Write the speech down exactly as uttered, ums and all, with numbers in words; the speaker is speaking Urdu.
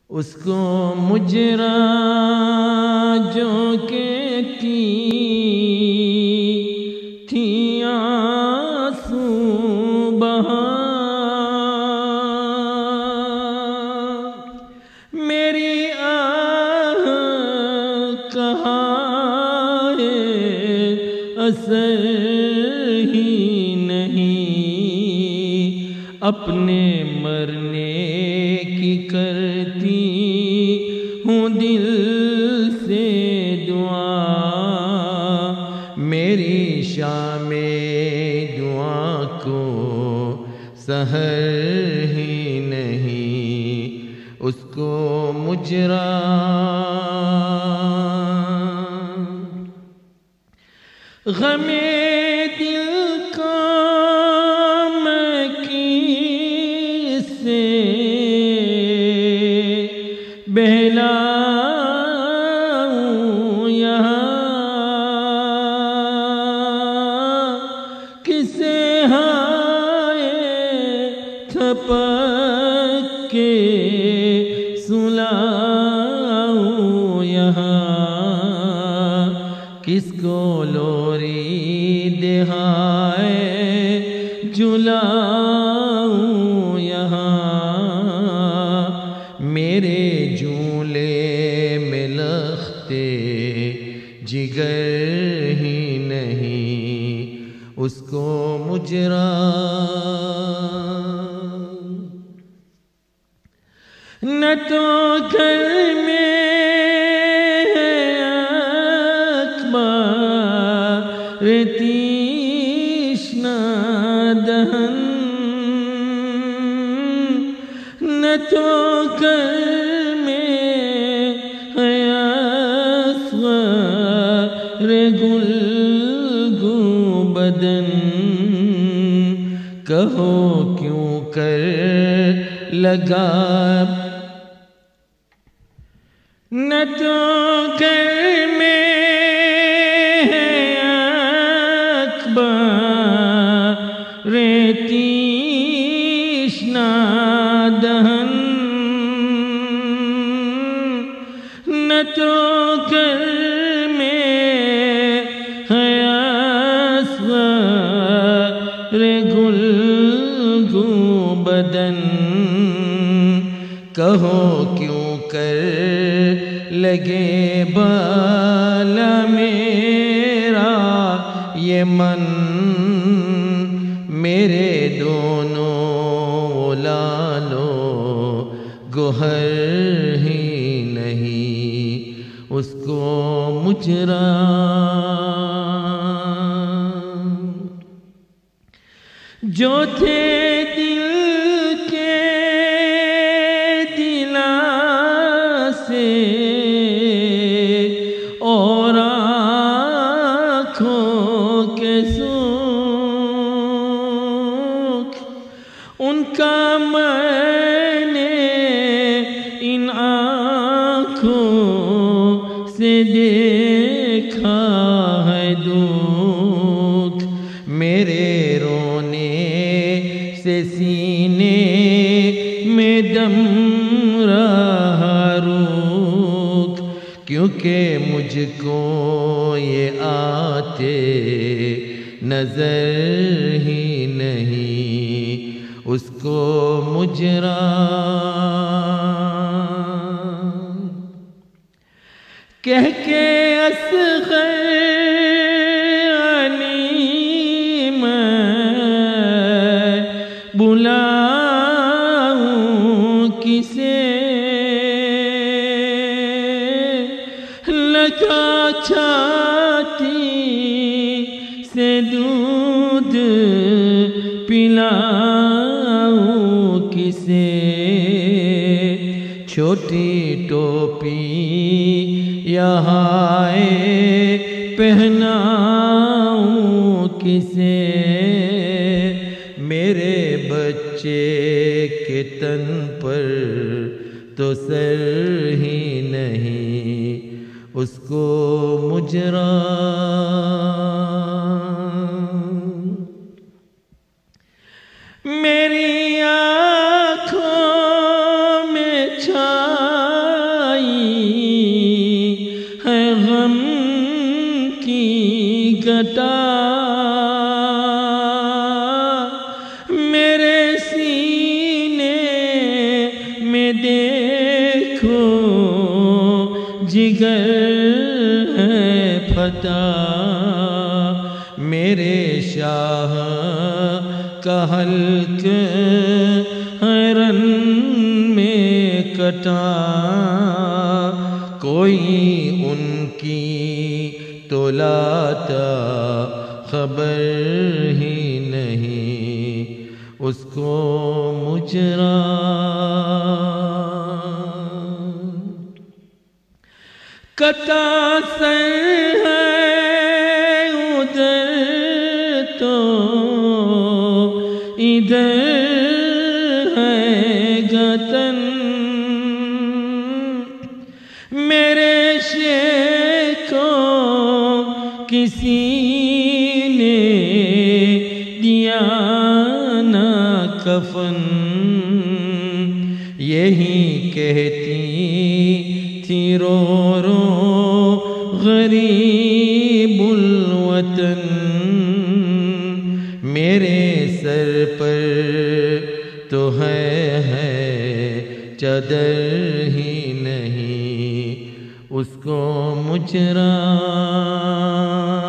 اس کو مجرا جو کہتی تھی آنسو بہا، میری آہ کہاں ہے اثر ہی نہیں، اپنے مرنے کی کرتی ہوں دل سے دعا، میری شام دعا کو سحر ہی نہیں، اس کو مجرا غم دل کا میں کس سے بہلاؤں یہاں، کسے ہائے تھپک کے سلاؤں یہاں، کس کو لوری دہائے جلاؤں یہاں، میرے جھولے میں لختے جگر ہی نہیں، اس کو مجرا نہ تو گھر میں تیشنا دہن، نہ تو گھر میں ہے اصغر گلگو بدن، کہو کیوں کر لگا نہ تو گھر میں تیشنا دہن، نہ تو گھر میں ہے اصغر گلگو بدن، کہو کیوں کر لگے بالا میرا یہ من، میرے دونوں لالو گوہر ہی نہیں، اس کو مجرا جو تھے دل کے دلا سے اور آنکھوں کے سوکھ، ان کا میں نے ان آنکھوں سے دیکھا ہے دکھ، میرے رونے سے سینے میں دم رہا روک، کیونکہ مجھ کو یہ آتے نظر ہی نہیں، اس کو مجرا کہہ کے اصغر علی میں بلاؤں کسے، لگا چھاتی سے دودھ پلاؤں کسے، چھوٹی ٹوپی یہاں پہناؤں کسے، میرے بچے کے تن پر تو سر ہی نہیں، اس کو مجرا میری آنکھوں میں چھا چٹا میرے سینے میں دیکھو جگر ہے پھٹا میرے شاہ کا حلق حیرن میں کٹا کوئی ان کی تو لاتا خبر ہی نہیں اس کو مجرا کتا سر ہے ادھر تو ادھر ہے گتن میرے شیخ کو کسی نے دیا نہ کفن یہی کہتی تھی رو رو غریب الوطن میرے سر پر تو ہے ہے چادر ہی نہیں اس کو مجرا